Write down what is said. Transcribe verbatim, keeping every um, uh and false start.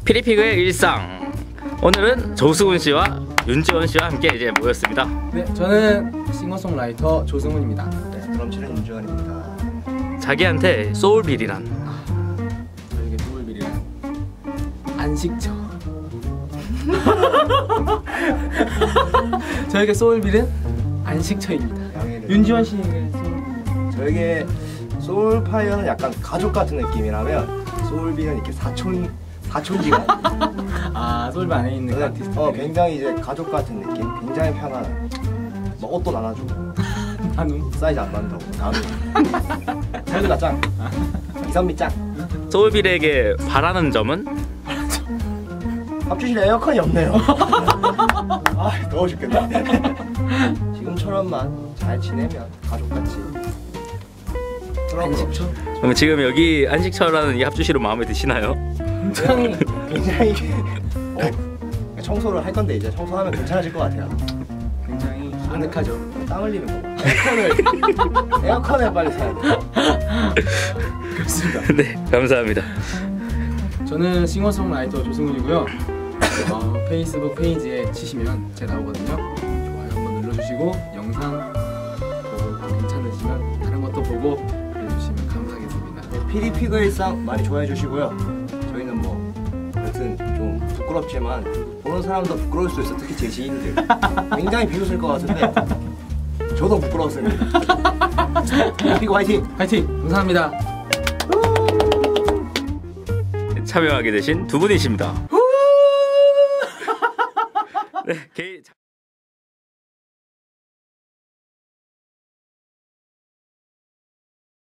피리피그의 일상. 오늘은 조승훈 씨와 윤지원 씨와 함께 이제 모였습니다. 네, 저는 싱어송라이터 조승훈입니다. 네, 드럼 치는 윤지원입니다. 자기한테 소울빌이란? 저에게 소울빌이란 안식처. 저에게 소울빌은 안식처입니다. 윤지원 씨에게 소울빌. 저에게 소울파이어는 약간 가족 같은 느낌이라면 소울빌은 이렇게 사촌 사촌지간. 아, 소울빌 안에 있는 그 아티스트. 어, 굉장히 이제 가족 같은 느낌. 굉장히 편안한. 뭐 옷도 나눠주고. 나눔. 사이즈 안 맞는다고. 나눔. 살구다 짱. 이선미 짱. 소울빌에게 바라는 점은? 합주실에 에어컨이 없네요. 아, 더워 죽겠다. 지금처럼만 잘 지내면 가족같이. 안식처? 그럼 지금 여기 안식처라는 이 합주실은 마음에 드시나요? 굉장히 굉장히 어, 청소를 할 건데 이제 청소하면 괜찮아질 것 같아요. 굉장히 아늑하죠. 땀 흘리는 거. 에어컨을 에어컨을 빨리 사야 돼. 그렇습니다. 네, 감사합니다. 저는 싱어송라이터 조승훈이고요. 어, 페이스북 페이지에 치시면 제 나오거든요. 좋아요 한번 눌러주시고 영상 보고 괜찮으시면 다른 것도 보고 그래주시면 감사하겠습니다. 네, 피리피그 일상 많이 좋아해 주시고요. 저희는 뭐 여튼 좀 부끄럽지만 보는 사람도 부끄러울 수 있어. 특히 제 지인들 굉장히 비웃을 것 같은데 저도 부끄러웠습니다. 피리피그 화이팅! 화이팅! 감사합니다. 참여하게 되신 두 분이십니다. 네, 개인